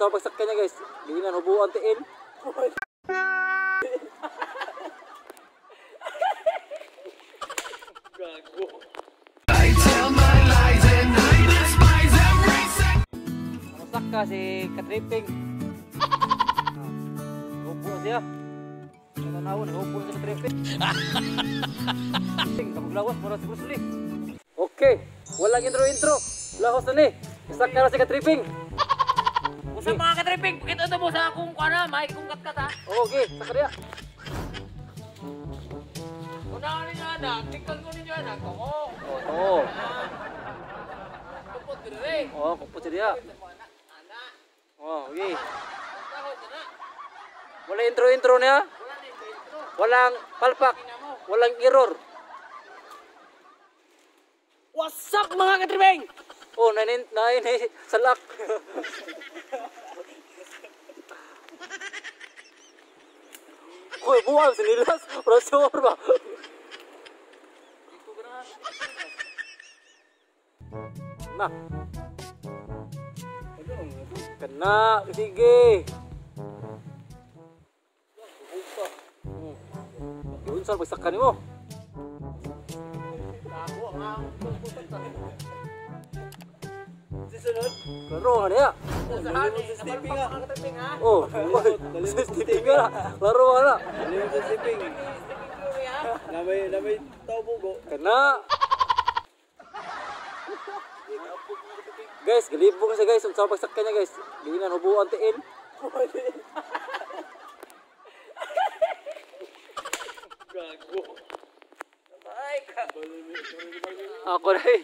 unsa pagsakyan niya guys. Giingan hubuan tiin. Gago. I tell my lies and I despise everything. Masak ka si Katriping. Hubo siya. Nanawon, hubo si Katriping. Kapaglawas para si Bruce Lee. Okay, walang intro. Lahos na ni. Isak ka na si Katriping. Sa mga Katriping, pakita ito mo sa akong kuana, may kong kat-kat ha. Oo, okay, saka niya. Unahan ninyo anak, tingkal ko ninyo anak. Oo. Oo. Kupot ko rin. Oo, kupot siya. Anak. Oo, okay. Tahod na na. Walang intro niya. Wala na yung intro. Walang palpak. Walang error. What's up mga Katriping? Oh, nain salak. Koy, buwan sinilas. Prosor ba? Nah. Kena, sige. Yun saan pagsakan mo? Sunod? Laro nga niya. Stepping ha? Katriping ha? Oh, stepping nga na. Laro nga na. Ano yung stepping? Na may tao bugo. Kena. Guys, galibong siya guys. Unsa pagsakyan niya guys. Giingan hubuan tiin. Gago. Ay ka. Ako na eh.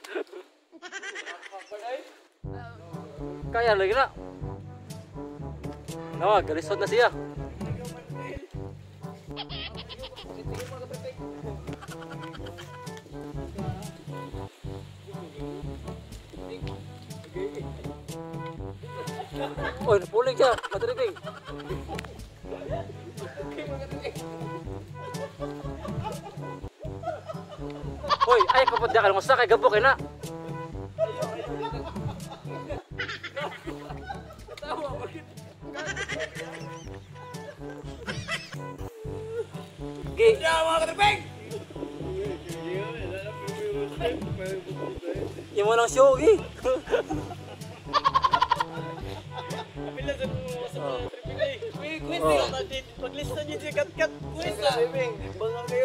Kaya lagi na. No, galisod na siya. Oy, napuling siya. Katriping. Hoy, ay kapag di ka lang sakay gabok na. Gi. Ya mga Katriping! Yung mo ng show, Gi. Kapila sa mga tripping eh. Quiz Oh. Paglista niyo si kat-kat. Quiz na. Bangang kayo.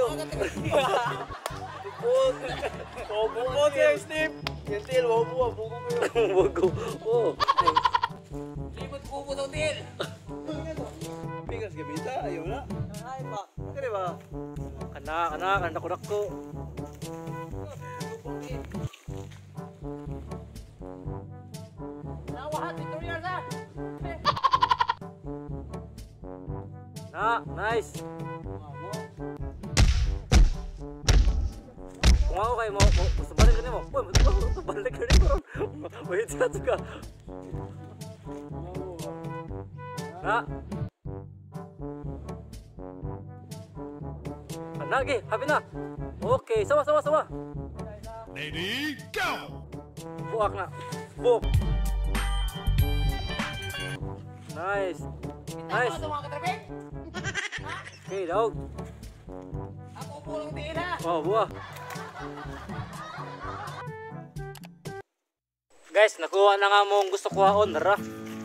Tipot. Obo mo siya, Steve. Yentil, obo. Buko kayo. Bugo. Oh. Libot kubo sa hotel. Pikas gabita. Ayaw na. Ay pa. Kaya ba? Kana ko. Nawahat, tutorial ha. Nice. Kung ako kayo mo, balik ka mo. Boy, balik ka rin mo. Wait, sa ka. Nagi, happy na. Okay, sawa. Ready, go! Buak na. Buk. Nice. Nice. Mga Katriping? Okay, dog. Ako pulong tiin ha. Oh, buah. Guys, nakuha na nga mong gusto kuhaon, dara.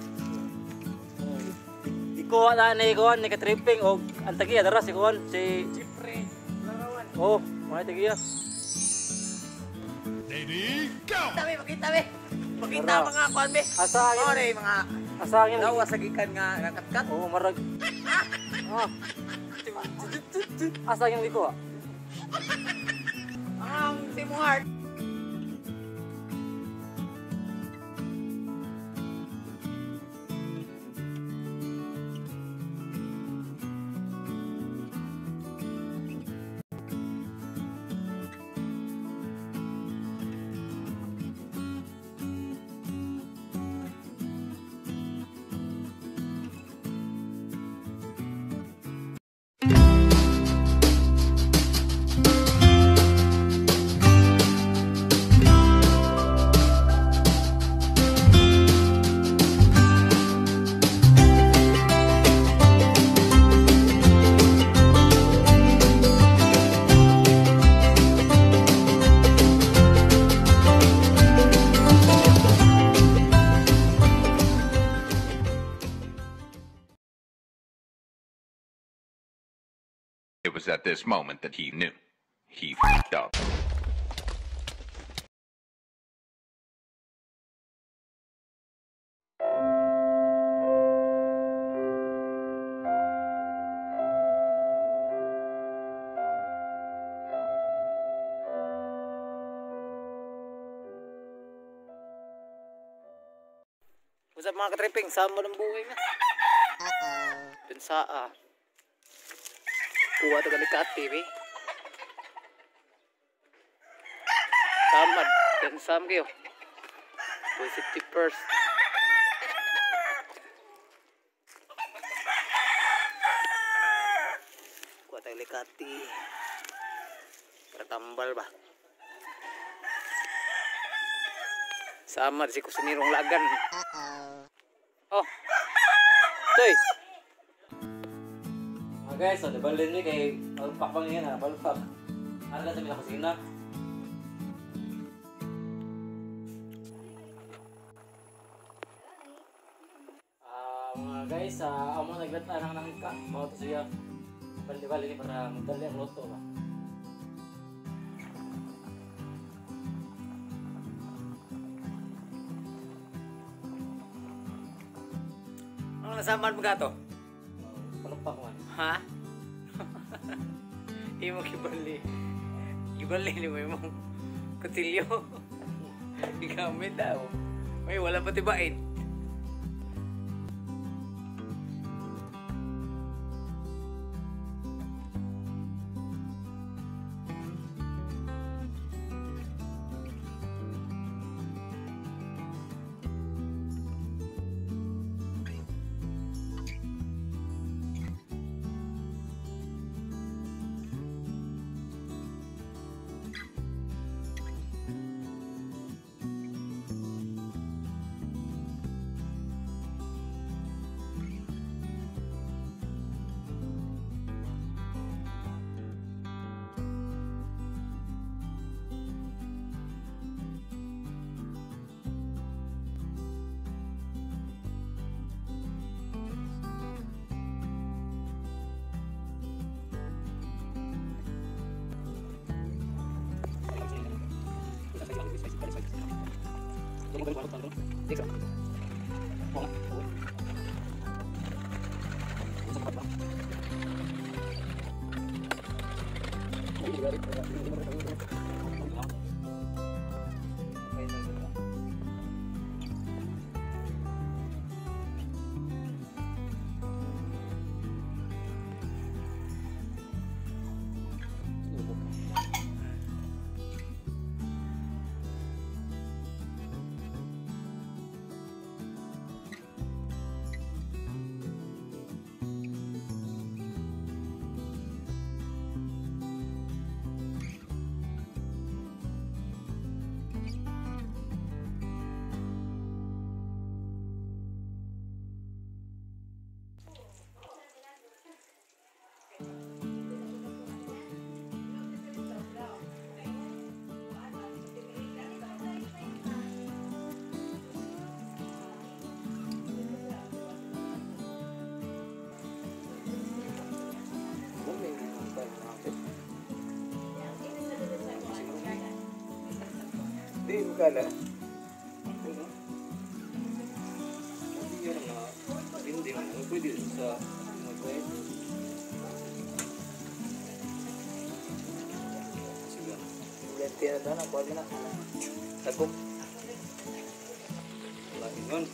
Ikuha na ni Katriping o ang tagiya, dara si kuhan, si... Siyempre, larawan. Oh, mga tagiya. Ready, go! Pakita be. Pakita Tara. mga kuan be. Asangin. Sorry mga Asangin. lawas sa gikan nga nakat-kat. Oh, marag. Asangin mo ikuha. Ang Team Heart. It was at this moment that he knew. He f***ed up. What's up mga katripping? Sama ng buhay na. Pensaa. Kuha ito galikat TV. Samad. Pensam kayo. Positive first. Kuha ito galikat TV. Pertambal ba? Samad si kusinirong lagan. Oh. Toy. Guys, so dibalin ni kay balpak bang yan ha, balpak. Ano ka sa mga kusina? Mga guys, amo naglataan ng ka, mga to siya. Bali-bali ni para magdali ang loto ba. Ano nasamaan mo gato? Palakpak man. Ha? Imong ibali. Ibali ni mo imong kutilyo. Igamit daw. May wala pati bait. Hindi, magkala. Hindi mo, pwede sa mag-wait. Sige. Ganti na doon, ako na. Tagom. Wala yun.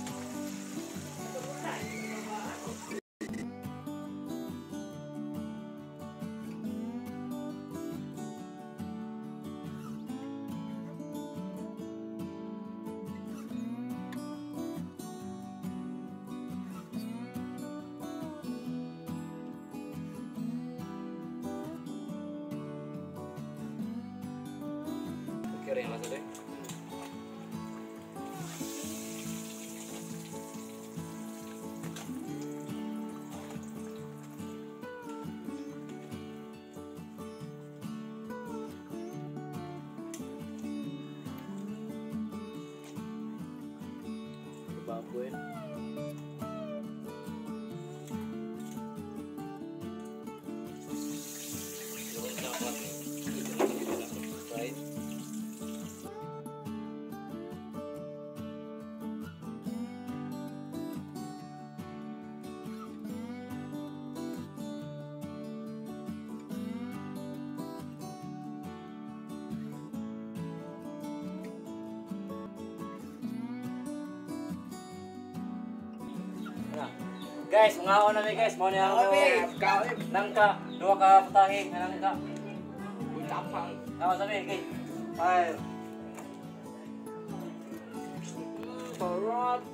Kira yang masuk deh. Babuin. Right? Guys, mga ako na guys, mo niya ako nangka, dua ka putahe na nangka. Tapang. Ako sabi, guys. Ay. Parot.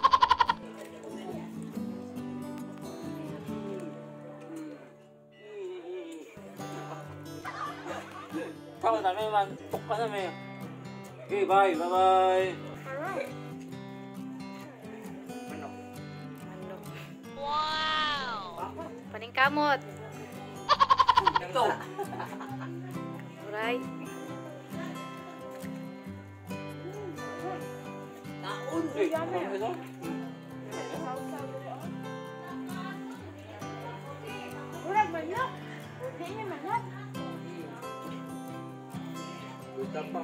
Ako sabi man, tukpa na may. Okay, bye, bye. Paningkamot. Ito. Alright. Hey, ano ito? Tapang.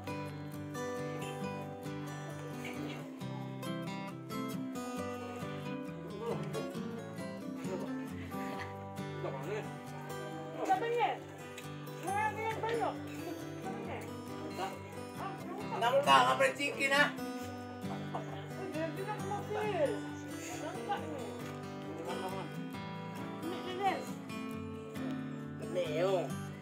Nangka ka pa chicken ha. Leo.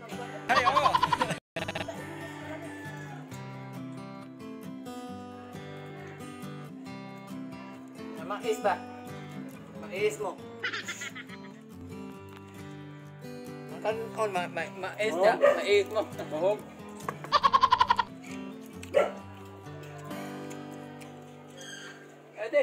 Mais ba? Mais mo. Kan on mais ya, mais mo. Bahog. Ade.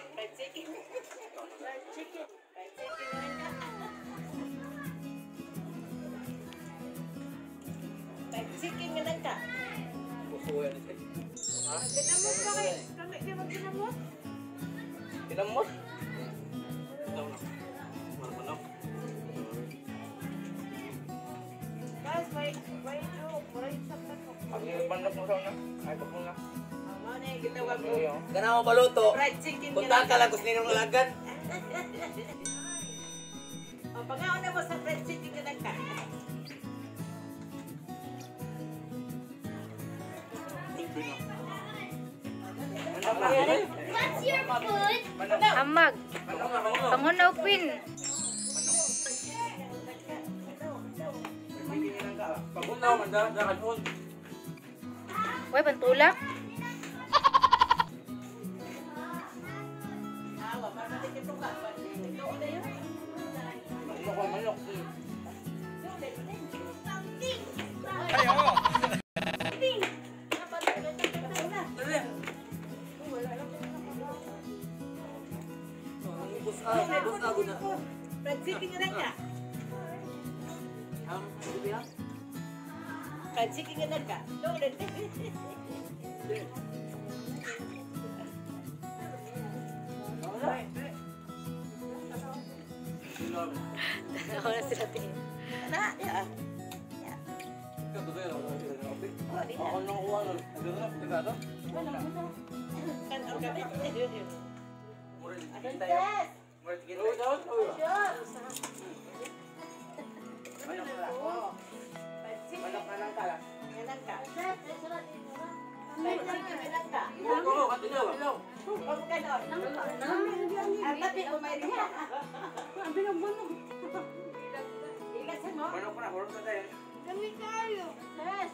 Chicken nga lang ka. Pusuan ito. Ginamot ba kayo? Kami di ba ginamot? Kinamot. Guys, may joke. May saktan mo. Ang panlok mo sa una. Ay pa na. Ano na yung ginawa mo? Gana mo baluto. Fried chicken nga Punta lang. ka lang kung sinong alagan. O, pag-auna mo sa fried chicken nga lang ka. What's your food? Amag. Pangunopin. Pagunaw man da kanhon. Uy, pantulak. Awa, mamatik ito ka. Ito na yun. Manok ko manok. Fried chicken nga lang ka. Fried chicken nga lang ka. Ito ulit. Ako na sila tingin. Ano? Ya. Ako nang uwan. Ano tiga to? Kan ang gabi. Yes. Oh, daw. Manok na lang ka. Nga lang ka. Fried chicken nga lang ka. Oo, katilaw. Huwag ka doon. Ang gabi kumain mo. Ilasan mo. Manok ko na, horok na tayo. Kami kayo. Yes.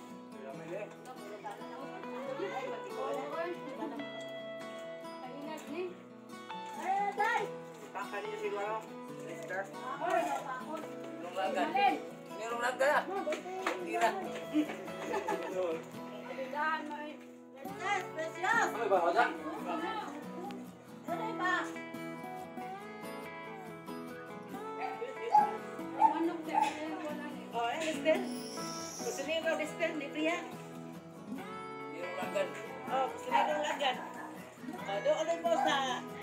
Kakani niyo siguro. Mister. Nung lagan. Merong laga. Tira. Yes, precious. Ano ba, wala? Ano ba? Oh, Mister. Gusto niyo ba, Mister? Libre yan. Merong lagan. Oh, gusto niyo ng lagan. Doon mo sa